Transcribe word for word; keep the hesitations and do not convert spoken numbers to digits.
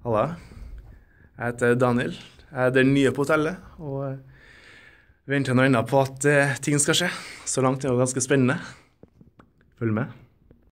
Halla, jeg heter Daniel. Jeg er den nye på hotellet, og venter nå ennå på at eh, ting skal skje. Så langt er det jo ganske spennende. Følg med.